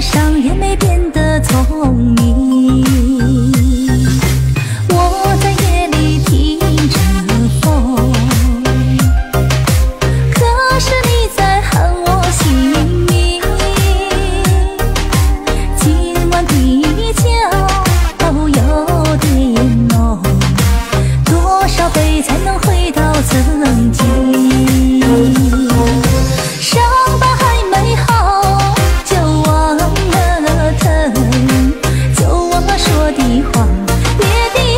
伤也没变得聪明。我在夜里听着风，可是你在喊我姓名。今晚的酒有点浓，多少杯才能回到曾经？伤疤还没好，就忘了疼，就忘了说的话，别的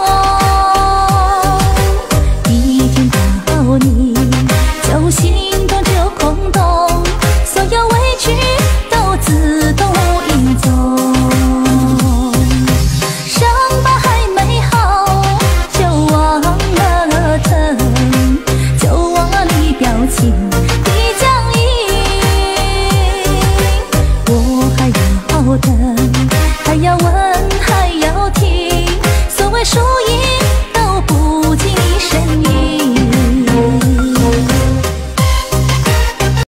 风。一见到你，就心动就空洞，所有委屈都自动移走。伤疤还没好，就忘了疼，就忘了你表情的僵硬。我还要等，还要问，还要听，所谓输